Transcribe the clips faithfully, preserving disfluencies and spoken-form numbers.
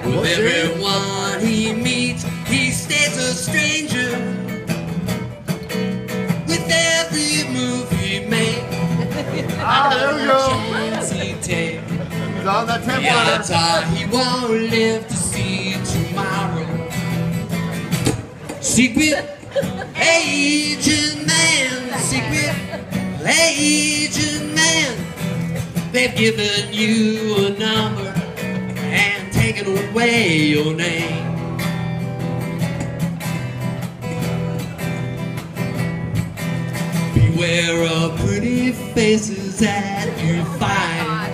With everyone he meets, he stays a stranger. With every move he makes, Ah, there we go. chance he takes, He's on that tempo. yeah, it's all he won't live to see tomorrow. Secret agent man, secret agent man. They've given you a number and taken away your name. Beware of pretty faces that you find.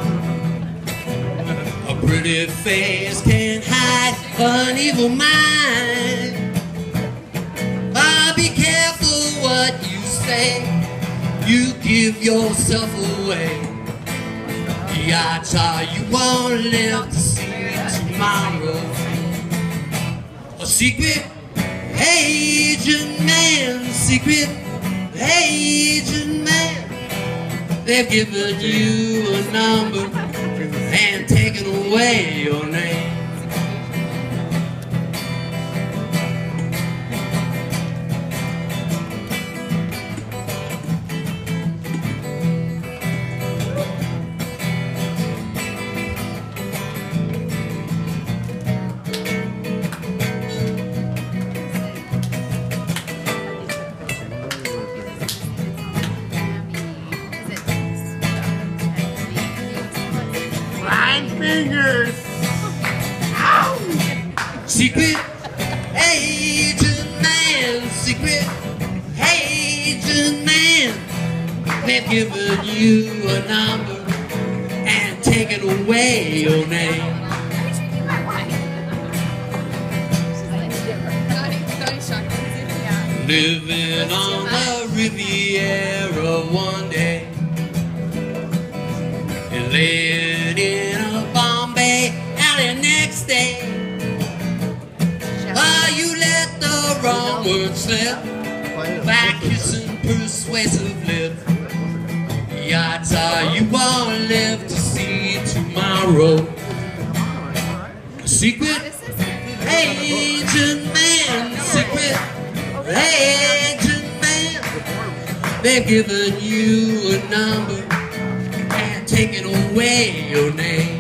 A pretty face can hide an evil mind. Ah, be careful what you say. You give yourself away. Yeah, child, you won't live to see tomorrow. A secret agent man, secret agent man. They've given you a number and taken away your name. Nine fingers. Ow! Secret agent man, secret agent man. They've given you a number and taken away your name. Living on the Riviera one day, and laying in a Bombay alley next day. Oh, you let the wrong word slip by kissing persuasive lips. Yeah, it's all you won't live to see tomorrow. A secret agent man, secret agent man. They've given you a number and taken away your name.